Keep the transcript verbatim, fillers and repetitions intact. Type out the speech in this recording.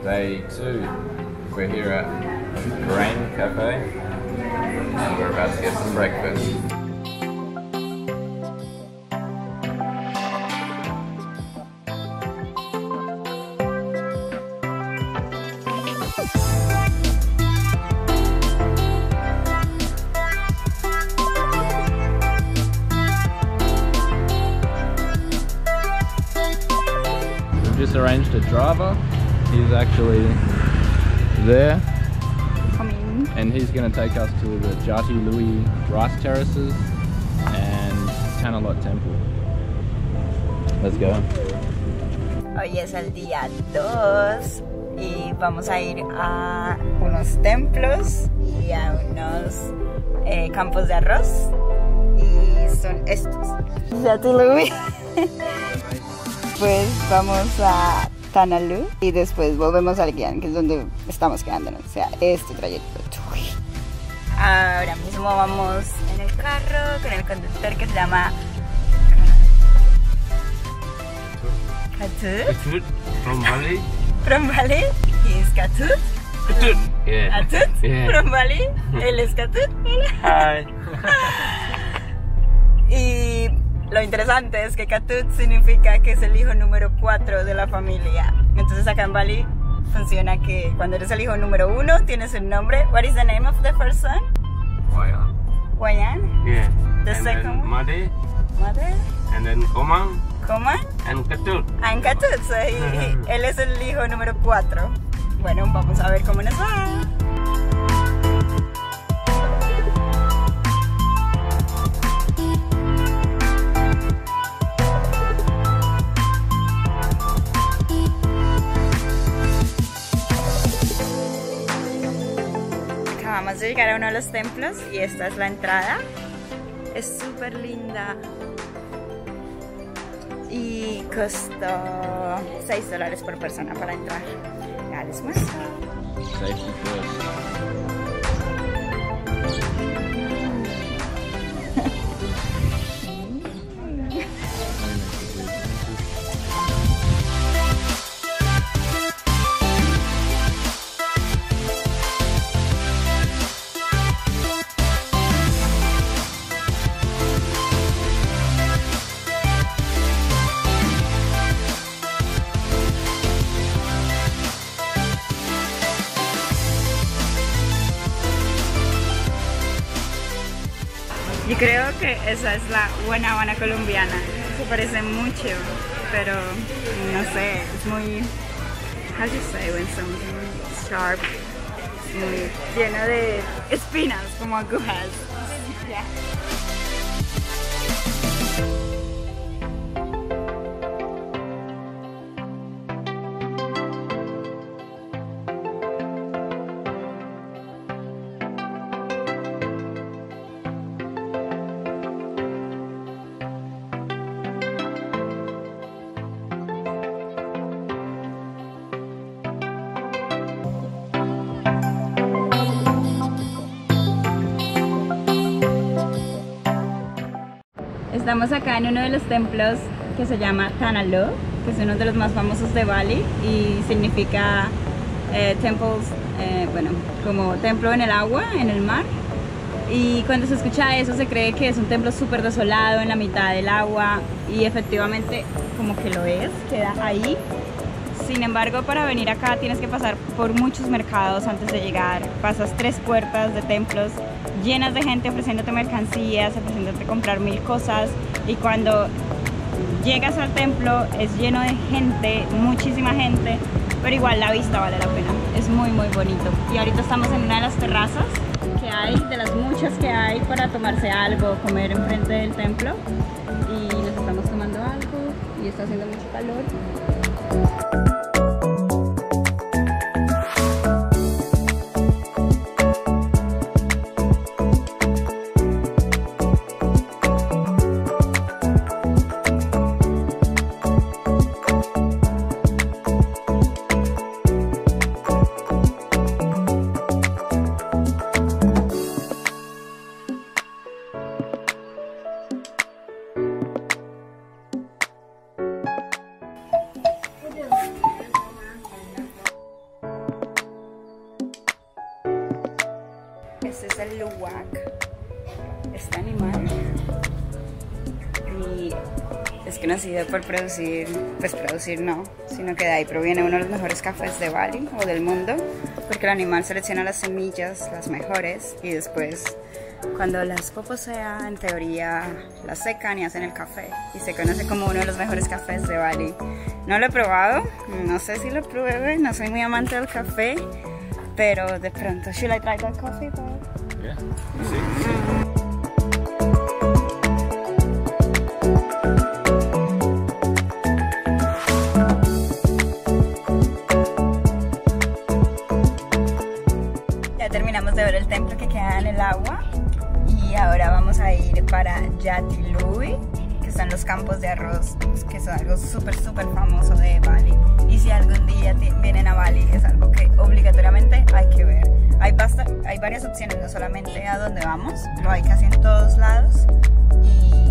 Day two. We're here at Grain Cafe and we're about to get some breakfast. Just arranged a driver. He's actually there. Coming. And he's going to take us to the Jati Louis rice terraces and Tanalot Temple. Let's go. Hoy es el día dos y vamos a ir a unos templos y a unos eh, campos de arroz. Y son estos. Jati Louis. Pues vamos a Tanalú y después volvemos al Guián, que es donde estamos quedándonos, o sea, este trayecto. Ahora mismo vamos en el carro con el conductor que se llama Katut. Katut from Bali. From Bali, he is Katut. Katut, yeah. Katut, Yeah. from Bali, él es Katut. Hi. Y lo interesante es que Katut significa que es el hijo número cuatro de la familia. Entonces acá en Bali funciona que cuando eres el hijo número uno tienes el nombre. What is the name of the first son? Wayan. Wayan. Yeah. The and second then one? Made, Mother. and then Komang, Koman. and Katut. And Katut. So he- he- él es el hijo número cuatro. Bueno, vamos a ver cómo nos va. Acabamos de llegar a uno de los templos y esta es la entrada. Es súper linda. Y costó seis dólares por persona para entrar. Ya les muestro. Safety first. Yo creo que esa es la buena Habana colombiana. Se parece mucho, pero no sé, es muy, how do you say when something is sharp, muy lleno de espinas, como agujas. Yeah. Estamos acá en uno de los templos que se llama Tanalot, que es uno de los más famosos de Bali y significa eh, temples, eh, bueno, como templo en el agua, en el mar. Y cuando se escucha eso se cree que es un templo súper desolado en la mitad del agua y efectivamente como que lo es, queda ahí. Sin embargo, para venir acá tienes que pasar por muchos mercados antes de llegar. Pasas tres puertas de templos llenas de gente ofreciéndote mercancías, ofreciéndote comprar mil cosas. Y cuando llegas al templo es lleno de gente, muchísima gente, pero igual la vista vale la pena. Es muy muy bonito. Y ahorita estamos en una de las terrazas que hay, de las muchas que hay para tomarse algo, comer enfrente del templo. Y nos estamos tomando algo y está haciendo mucho calor. conocido por producir, pues producir no, sino que de ahí proviene uno de los mejores cafés de Bali o del mundo, porque el animal selecciona las semillas, las mejores, y después cuando las poposean, en teoría las secan y hacen el café, y se conoce como uno de los mejores cafés de Bali. No lo he probado, no sé si lo pruebe, no soy muy amante del café, pero de pronto, should I try that coffee, Bob? Yeah. Ya terminamos de ver el templo que queda en el agua y ahora vamos a ir para Jatiluwih, que son los campos de arroz, que son algo súper súper famoso de Bali. Y si algún día vienen a Bali, es algo que obligatoriamente hay que ver. Hay, basta, hay varias opciones, no solamente a donde vamos, lo hay casi en todos lados. Y